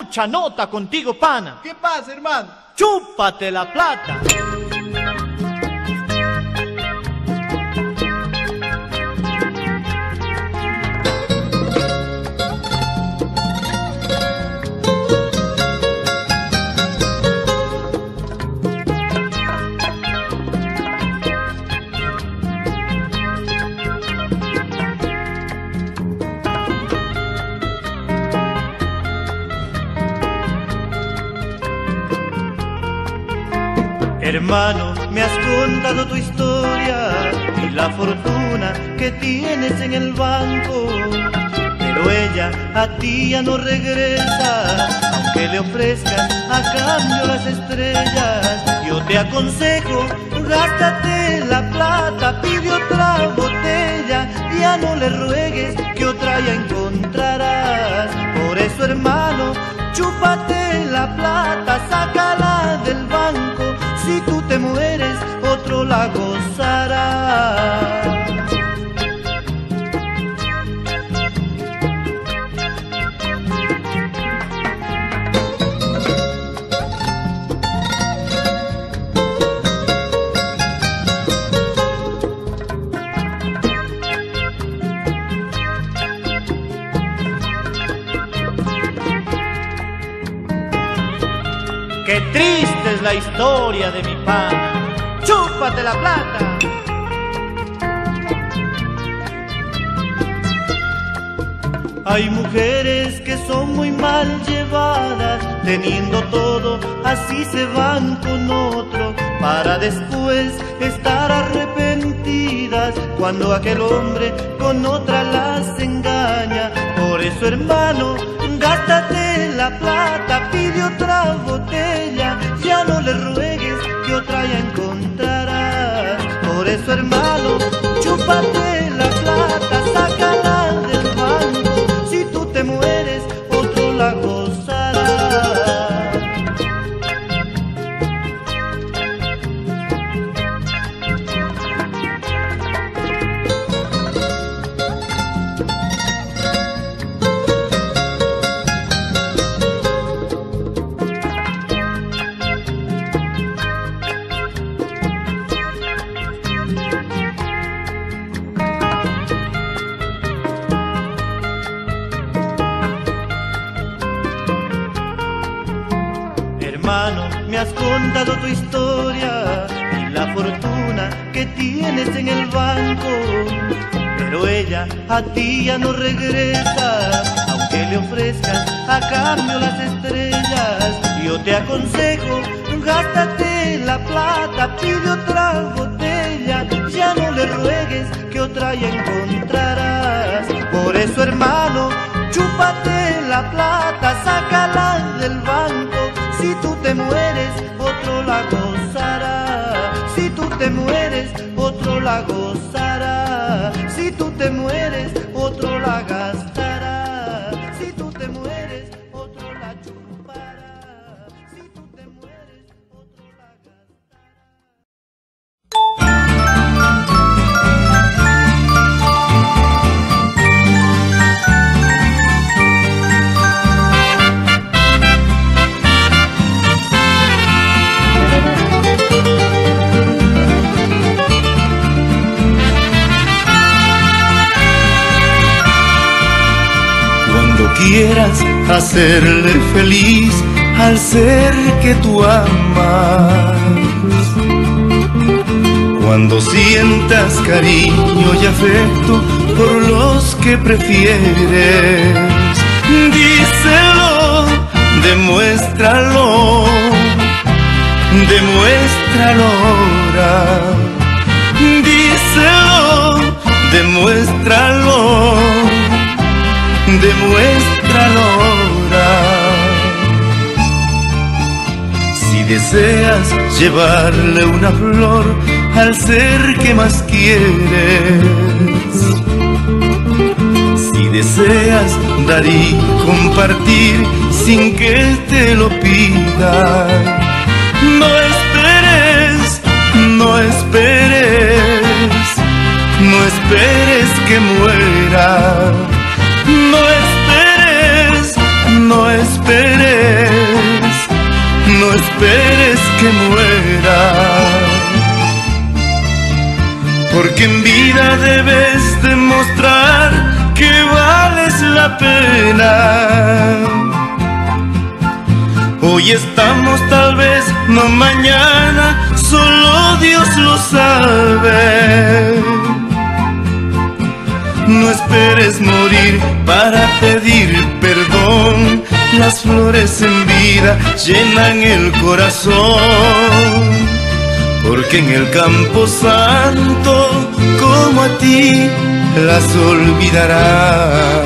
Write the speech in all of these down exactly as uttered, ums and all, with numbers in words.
mucha nota contigo, pana. ¿Qué pasa, hermano? Chúpate la plata. Hermano, me has contado tu historia y la fortuna que tienes en el banco, pero ella a ti ya no regresa, aunque le ofrezcas a cambio las estrellas. Yo te aconsejo, gástate la plata, pide otra botella, ya no le ruegues que otra ya encontrarás. Por eso, hermano, chúpate la plata, sácala del banco. Si tú te mueres, otro la gozará. Qué triste es la historia de mi pana. ¡Chúpate la plata! Hay mujeres que son muy mal llevadas, teniendo todo, así se van con otro, para después estar arrepentidas cuando aquel hombre con otra las engaña. Por eso, hermano, gástate la plata, pide otra botella, ya no le ruegues que otra ya encontrarás. Por eso, hermano, chúpate la plata, sácala del banco. Si tú te mueres, otro la gozará. Hermano, me has contado tu historia y la fortuna que tienes en el banco, pero ella a ti ya no regresa, aunque le ofrezcas a cambio las estrellas. Yo te aconsejo, gástate la plata, pide otra botella, ya no le ruegues que otra ya encontrarás. Por eso, hermano, chúpate la plata, sácala del banco. Si tú te mueres, otro la gozará. Si tú te mueres, otro la gozará. Si tú te mueres, otro la gastará. Si tú te mueres, otro la chupará. Si tú te mueres, otro la gastará. Quieras hacerle feliz al ser que tú amas, cuando sientas cariño y afecto por los que prefieres, díselo, demuéstralo, demuéstralo ahora, díselo, demuéstralo, demuéstralo ahora. Si deseas llevarle una flor al ser que más quieres, si deseas dar y compartir sin que te lo pida, no esperes, no esperes, no esperes que muera. No esperes, no esperes, esperes que muera, porque en vida debes demostrar que vales la pena. Hoy estamos, tal vez no mañana, solo Dios lo sabe. No esperes morir para pedir perdón, las flores en vida llenan el corazón, porque en el campo santo, como a ti, las olvidará.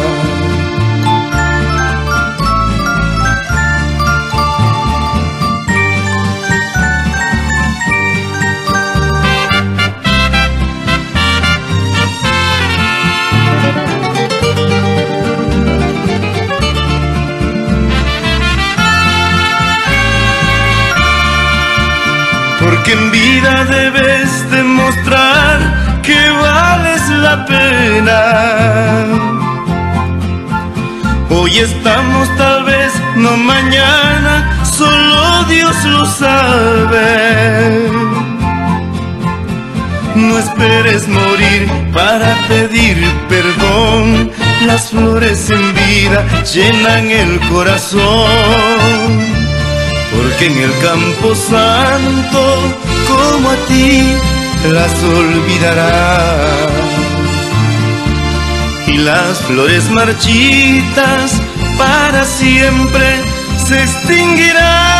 Porque en vida debes demostrar que vales la pena. Hoy estamos, tal vez no mañana, solo Dios lo sabe. No esperes morir para pedir perdón, las flores en vida llenan el corazón, porque en el campo santo, como a ti, las olvidará. Y las flores marchitas para siempre se extinguirán.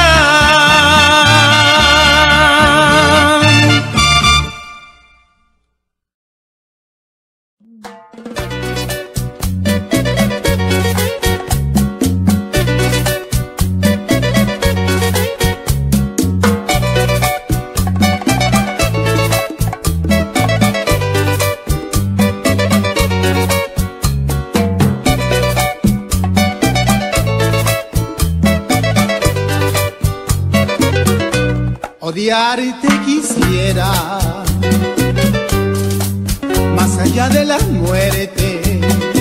Odiarte quisiera, más allá de la muerte,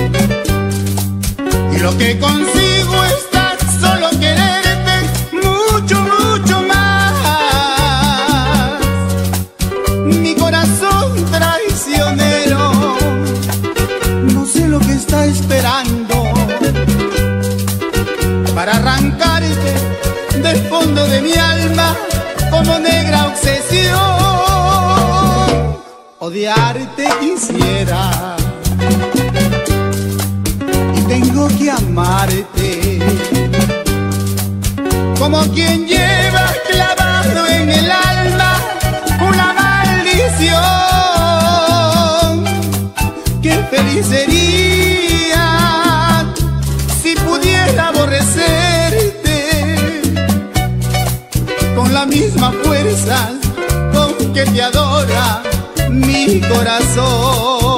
y lo que consigo es tan solo quererte mucho, mucho más. Mi corazón traicionero, no sé lo que está esperando para arrancarte del fondo de mi alma como negra obsesión. Odiarte quisiera y tengo que amarte como quien lleva clavado en el alma una maldición. Qué feliz sería si pudiera aborrecerte con la misma fuerza con que te adora mi corazón.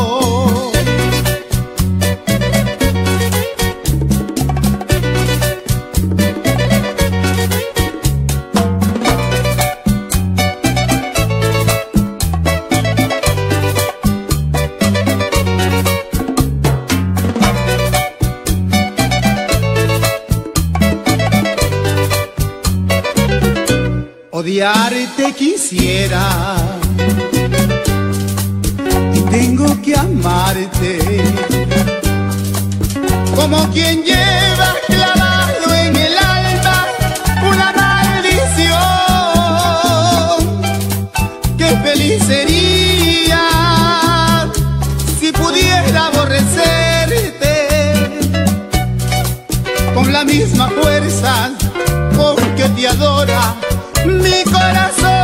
Odiarte quisiera y tengo que amarte como quien lleva clavado en el alma una maldición. Qué feliz sería si pudiera aborrecerte con la misma fuerza con que te adora mi corazón.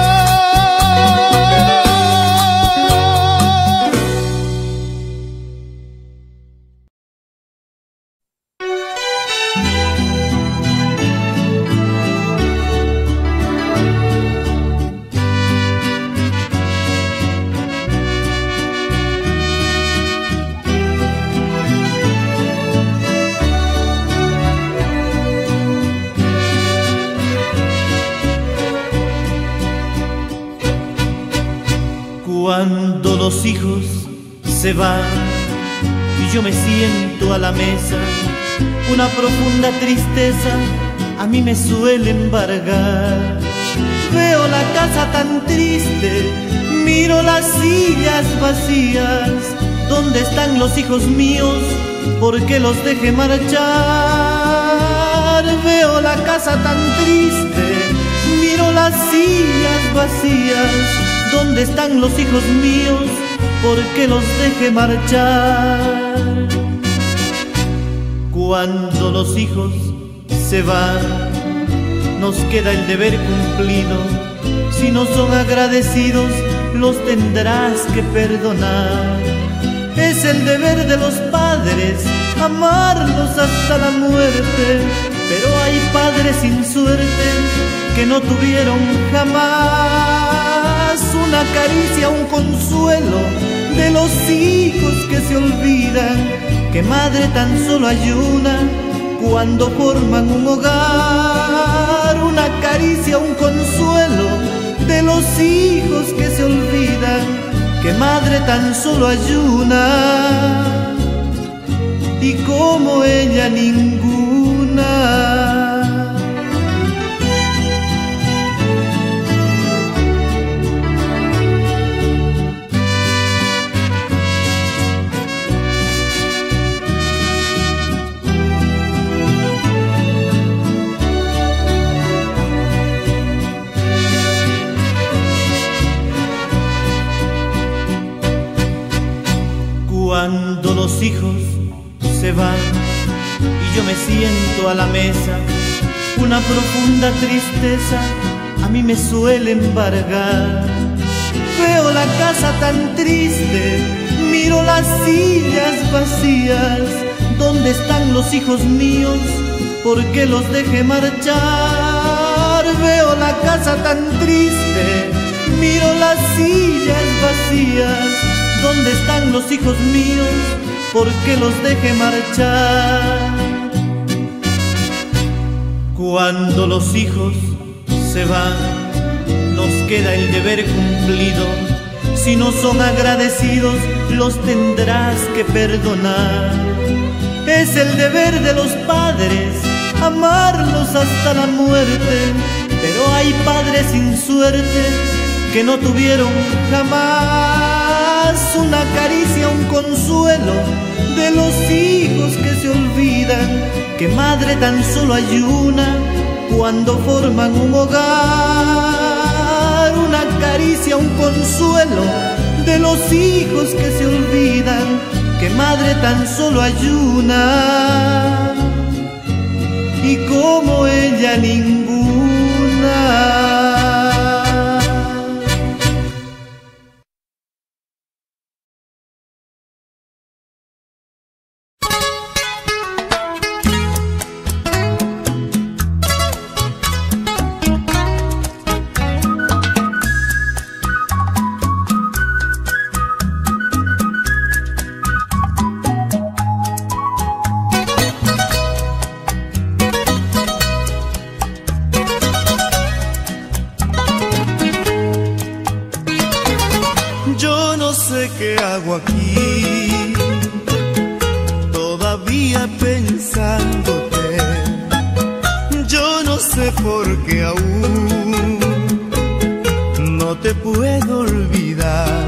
Cuando los hijos se van y yo me siento a la mesa, una profunda tristeza a mí me suele embargar. Veo la casa tan triste, miro las sillas vacías. ¿Dónde están los hijos míos? ¿Por qué los dejé marchar? Veo la casa tan triste, miro las sillas vacías. ¿Dónde están los hijos míos? ¿Por qué los dejé marchar? Cuando los hijos se van, nos queda el deber cumplido. Si no son agradecidos, los tendrás que perdonar. Es el deber de los padres amarlos hasta la muerte, pero hay padres sin suerte que no tuvieron jamás una caricia, un consuelo de los hijos que se olvidan que madre tan solo hay una cuando forman un hogar. Una caricia, un consuelo de los hijos que se olvidan que madre tan solo hay una, y como ella ninguna. Cuando los hijos se van y yo me siento a la mesa, una profunda tristeza a mí me suele embargar. Veo la casa tan triste, miro las sillas vacías. ¿Dónde están los hijos míos? ¿Por qué los dejé marchar? Veo la casa tan triste, miro las sillas vacías. ¿Dónde están los hijos míos? ¿Por qué los dejé marchar? Cuando los hijos se van, nos queda el deber cumplido. Si no son agradecidos, los tendrás que perdonar. Es el deber de los padres amarlos hasta la muerte, pero hay padres sin suerte que no tuvieron jamás una caricia, un consuelo de los hijos que se olvidan que madre tan solo hay una cuando forman un hogar. Una caricia, un consuelo de los hijos que se olvidan que madre tan solo hay una, y como ella ninguna. ¿Qué hago aquí? Todavía pensándote. Yo no sé por qué aún no te puedo olvidar.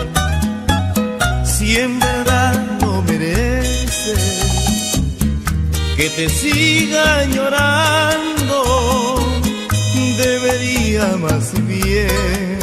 Si en verdad no mereces que te siga añorando, debería más bien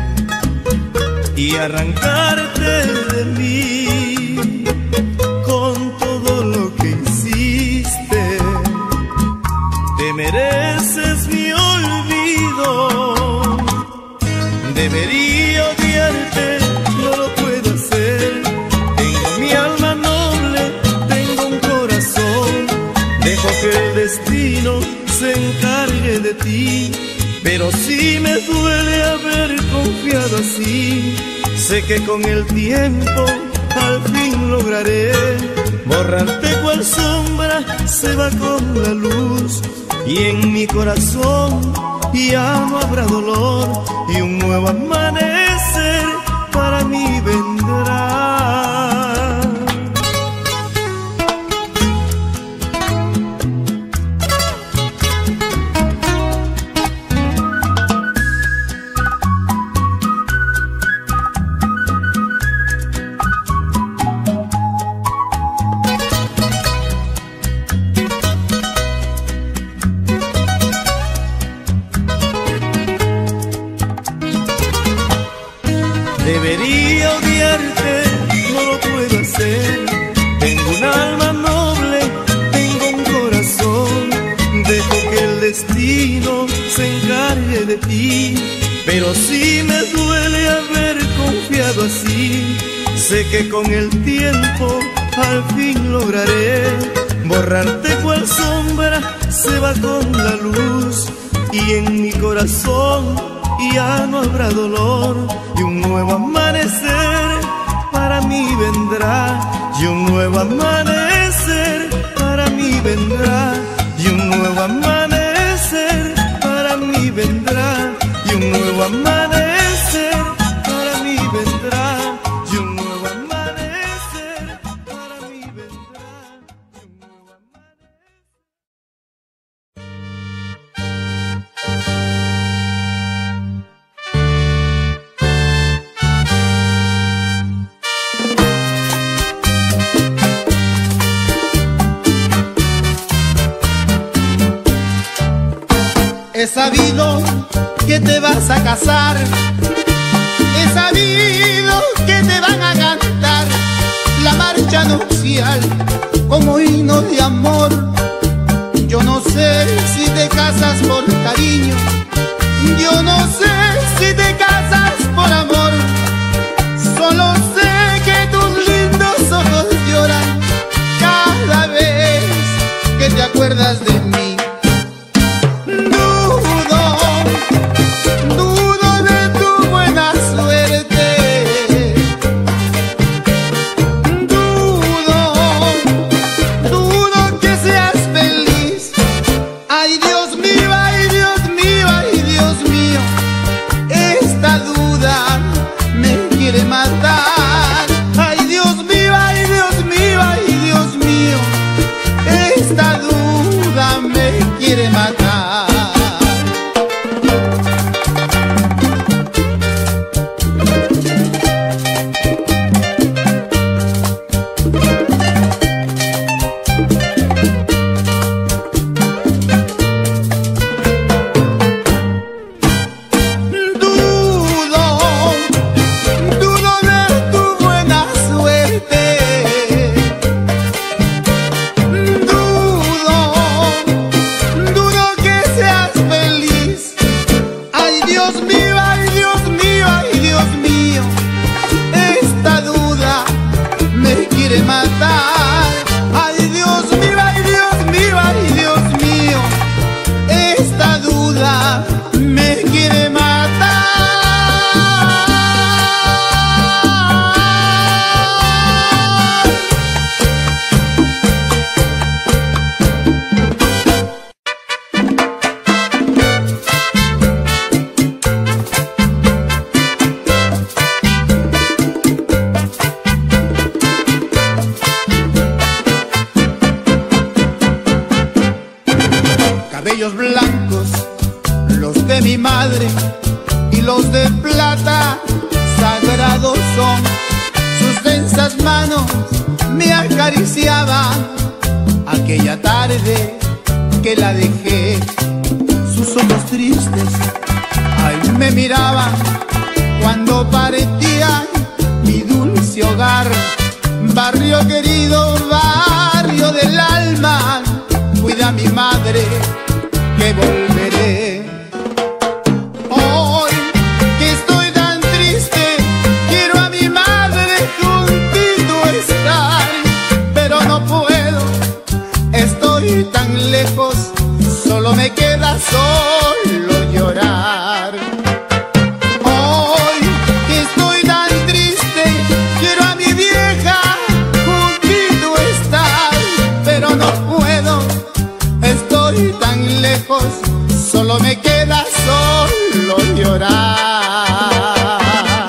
y arrancarte de mí con todo lo que hiciste. Te mereces mi olvido. Debería odiarte, no lo puedo hacer. Tengo mi alma noble, tengo un corazón. Dejo que el destino se encargue de ti. Pero sí me duele haber confiado así. Sé que con el tiempo al fin lograré borrarte cual sombra se va con la luz. Y en mi corazón ya no habrá dolor, y un nuevo amanecer para mí vendrá. pero sí me duele haber confiado así. Sé que con el tiempo al fin lograré borrarte cual sombra se va con la luz, y en mi corazón ya no habrá dolor, y un nuevo amanecer para mí vendrá, y un nuevo amanecer para mí vendrá, y un nuevo amanecer para mí vendrá, y un nuevo amanecer para mí vendrá, y un nuevo amanecer para mí vendrá, y un nuevo amanecer. He sabido que te vas a casar, he sabido que te van a cantar la marcha nupcial como himno de amor. Yo no sé si te casas por cariño, yo no sé si te casas por amor. Solo sé que tus lindos ojos lloran cada vez que te acuerdas de mí. Cabellos blancos, los de mi madre, y los de plata, sagrados son. Sus densas manos me acariciaban aquella tarde que la dejé. Sus ojos tristes, ay, me miraban cuando parecían mi dulce hogar. Barrio querido, barrio del alma, cuida a mi madre, que volveré. Hoy que estoy tan triste, quiero a mi madre juntito estar, pero no puedo, estoy tan lejos, solo me queda solo llorar. Hoy que estoy tan triste, quiero a mi vieja juntito estar, pero no puedo, estoy tan lejos, solo me queda solo llorar.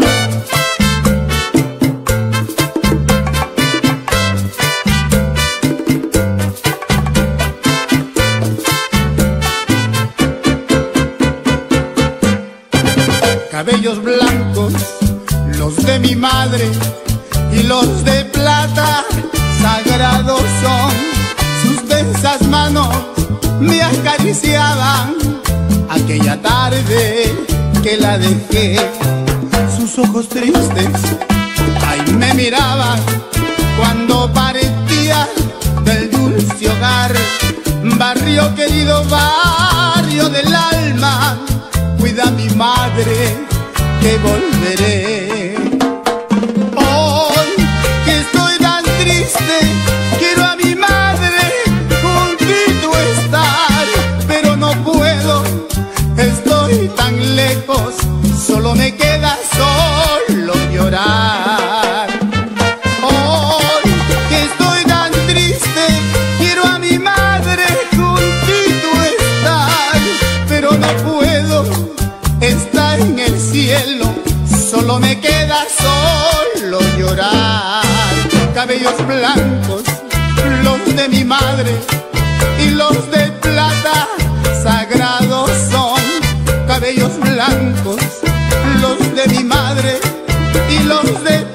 Cabellos blancos, los de mi madre, y los de plata, sagrados son. Sus densas manos me acariciaban aquella tarde que la dejé. Sus ojos tristes, ay, me miraban cuando parecía del dulce hogar. Barrio querido, barrio del alma, cuida olvida a mi madre que volveré. Hoy que estoy tan triste, quiero a mi madre juntito estar, pero no puedo, estoy tan lejos, solo me queda solo llorar. Hoy que estoy tan triste, quiero a mi madre juntito estar, pero no puedo, está en el cielo, solo me queda solo llorar. Cabellos blancos, los de mi madre, y los de plata sagrados son. Cabellos blancos, los de mi madre, y los de